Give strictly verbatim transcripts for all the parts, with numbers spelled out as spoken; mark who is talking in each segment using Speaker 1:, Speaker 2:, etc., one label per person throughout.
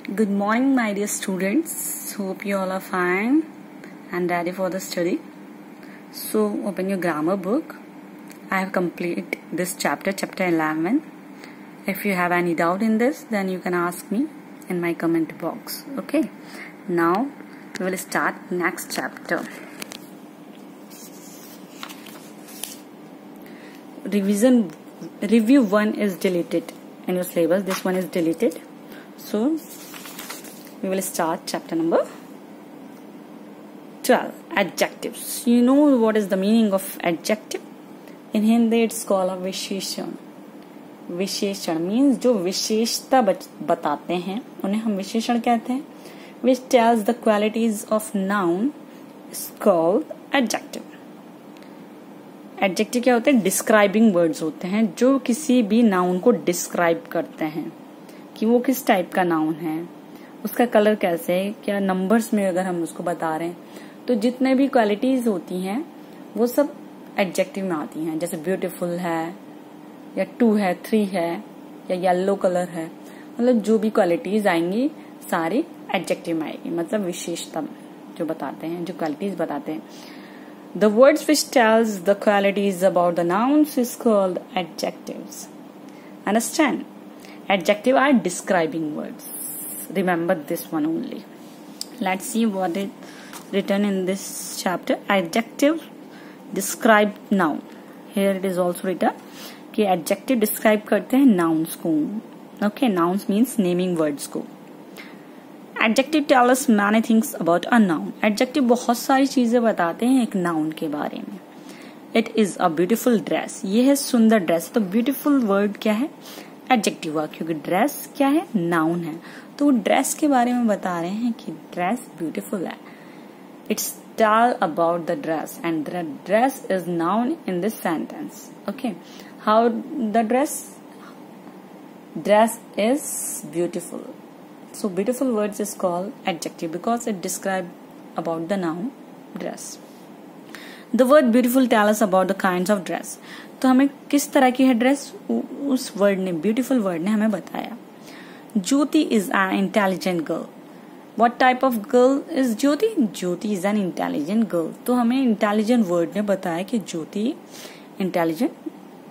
Speaker 1: Good morning, my dear students. Hope you all are fine and ready for the study. So, open your grammar book. I have completed this chapter, chapter eleven. If you have any doubt in this, then you can ask me in my comment box. Okay. Now, we will start next chapter. Revision review one is deleted in your syllabus. This one is deleted. So, we will start chapter number twelve. Adjectives. You know what is the meaning of adjective? In Hindi it's called a विशेषण. विशेषण means जो विशेषता बताते हैं उन्हें हम विशेषण कहते हैं. Which tells the qualities of noun is called adjective. Adjective क्या होते हैं? डिस्क्राइबिंग वर्ड्स होते हैं जो किसी भी नाउन को डिस्क्राइब करते हैं कि वो किस टाइप का नाउन है, उसका कलर कैसे है, क्या नंबर्स में अगर हम उसको बता रहे हैं तो जितने भी क्वालिटीज होती हैं वो सब एडजेक्टिव में आती हैं. जैसे ब्यूटीफुल है या टू है, थ्री है या येलो कलर है, मतलब जो भी क्वालिटीज आएंगी सारी एडजेक्टिव में आएगी. मतलब विशेषता जो बताते हैं, जो क्वालिटीज बताते हैं. The words which tells the qualities about the nouns is called adjectives. Understand? Adjective are describing words. Remember this one only. Let's see what is written in this chapter. Adjective describe noun. Here it is also written कि adjective describe करते हैं nouns को. Okay, nouns means naming words को. Adjective tell us many things about a noun. Adjective बहुत सारी चीजें बताते हैं एक noun के बारे में. It is a beautiful dress. ये है सुंदर ड्रेस. तो beautiful word क्या है? Adjective हुआ, क्योंकि ड्रेस क्या है? noun है. तो ड्रेस के बारे में बता रहे हैं कि ड्रेस beautiful है. It's tell about the dress and the dress is noun in this sentence. Okay. How the dress? Dress is beautiful. So beautiful words is called adjective because it describe about the noun dress. The word beautiful tell us about the kinds of dress. तो हमें किस तरह की है dress उस word ने, beautiful word ने हमें बताया. ज्योति is an intelligent girl. What type of girl is Jyoti? Jyoti is an intelligent girl. तो हमें intelligent वर्ड ने बताया कि ज्योति intelligent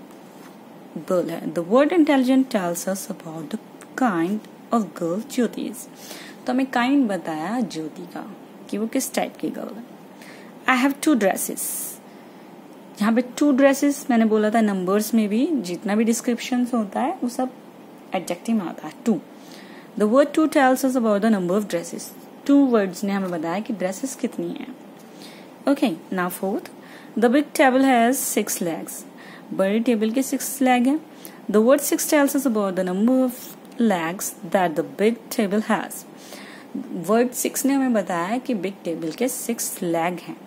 Speaker 1: girl है. The word intelligent tells us about the kind of girl Jyoti is. तो हमें kind बताया ज्योति का कि वो किस टाइप की गर्ल है. I have two dresses. यहाँ पे two dresses मैंने बोला था, नंबर्स में भी जितना भी डिस्क्रिप्शन होता है वो सब एडजेक्टिव में आता है. Two. The word two tells us about the number of dresses. Two words ने हमें बताया कि ड्रेसेस कितनी हैं. Okay, now fourth. The big table has six legs. बड़ी टेबल के six leg हैं. The word six tells us about the number of legs that the big table has. Word six ने हमें बताया कि big table के six leg हैं.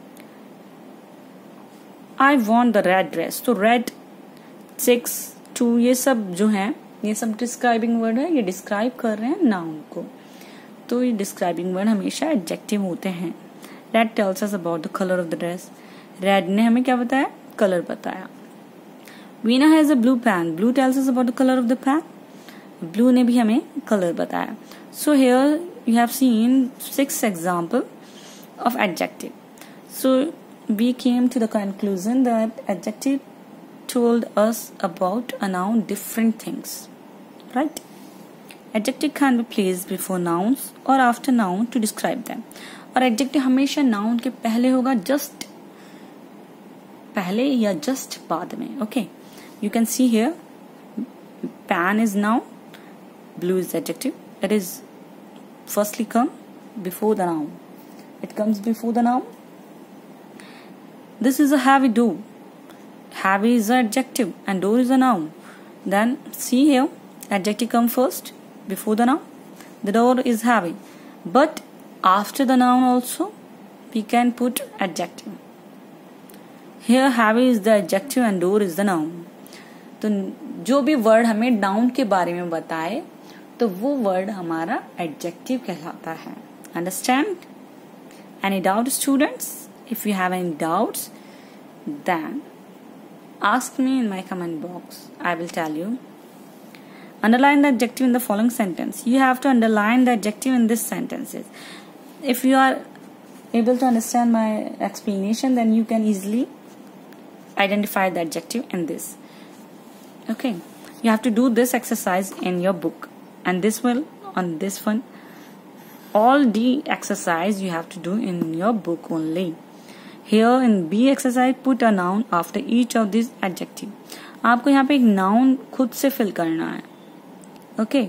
Speaker 1: I want the red dress. तो red, six, two ये सब जो हैं ये सब डिस्क्राइबिंग वर्ड है. ये डिस्क्राइब कर रहे हैं नाउन को. तो ये डिस्क्राइबिंग वर्ड हमेशा एडजेक्टिव होते हैं. Red tells us about the color of the dress. Red ने हमें क्या बताया? कलर बताया. Veena has a blue pen. Blue tells us about the color of the pen. Blue ने भी हमें कलर बताया. So here you have seen six example of adjective. So we came to the conclusion that adjective told us about a noun different things. Right? Adjective can be placed before nouns और after noun to describe them. और adjective हमेशा noun के पहले होगा, just पहले या just बाद में. Okay, you can see here pan is noun, blue is adjective. It is firstly come before the noun. It comes before the noun. This is a heavy door. Heavy is an adjective and door is a noun. Then see here, adjective come first before the noun. The door is heavy. But after the noun also we can put adjective. Here heavy is the adjective and door is the noun. तो जो भी word हमें noun के बारे में बताए तो वो वर्ड हमारा एडजेक्टिव कहलाता है. Understand? Any doubt students? If you have any doubts then ask me in my comment box. I will tell you. Underline the adjective in the following sentence. You have to underline the adjective in this sentences. If you are able to understand my explanation, then you can easily identify the adjective in this. Okay, you have to do this exercise in your book, and this will on this one. All the exercise you have to do in your book only. Here in B exercise, put a noun after each of these adjective. आपको यहाँ पे एक noun खुद से fill करना है. Okay.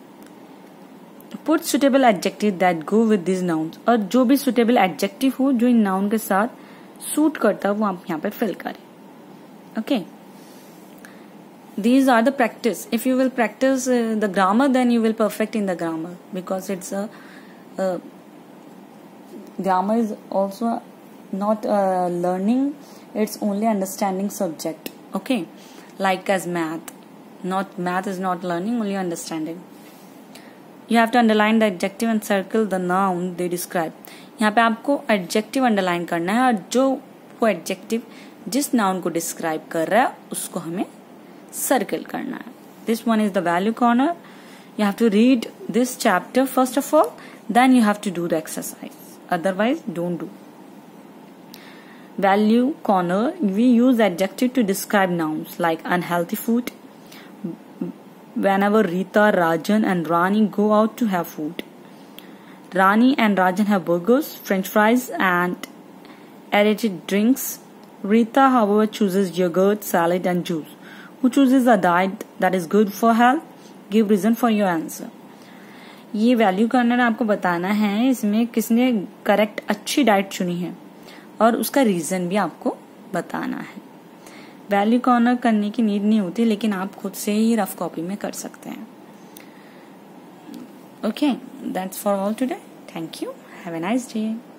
Speaker 1: Put suitable adjective that go with these nouns. और जो भी suitable adjective हो जो इन noun के साथ suit करता है वो आप यहाँ पे fill करें. Okay. These are the practice. If you will practice uh, the grammar, then you will perfect in the grammar, because it's a uh, grammar is also not uh, learning, it's only understanding subject. Okay, like as math, not math is not learning, only understanding. You have to underline the adjective and circle the noun they describe. यहाँ पे आपको adjective underline करना है, और जो वो adjective जिस noun को describe कर रहा है उसको हमें circle करना है. This one is the value corner. You have to read this chapter first of all, then you have to do the exercise. Otherwise, don't do. Value corner, we use adjective to describe nouns like unhealthy food. Whenever Rita, Rajan and Rani go out to have food. Rani and Rajan have burgers, french fries and aerated drinks. Rita, however, chooses yogurt, salad and juice. Who chooses a diet that is good for health? Give reason for your answer. ये value corner आपको बताना है इसमें किसने correct अच्छी diet चुनी है, और उसका रीजन भी आपको बताना है. वैल्यू कॉर्नर करने की नीड नहीं होती, लेकिन आप खुद से ही रफ कॉपी में कर सकते हैं. Okay, that's for all today. Thank you. Have a nice day.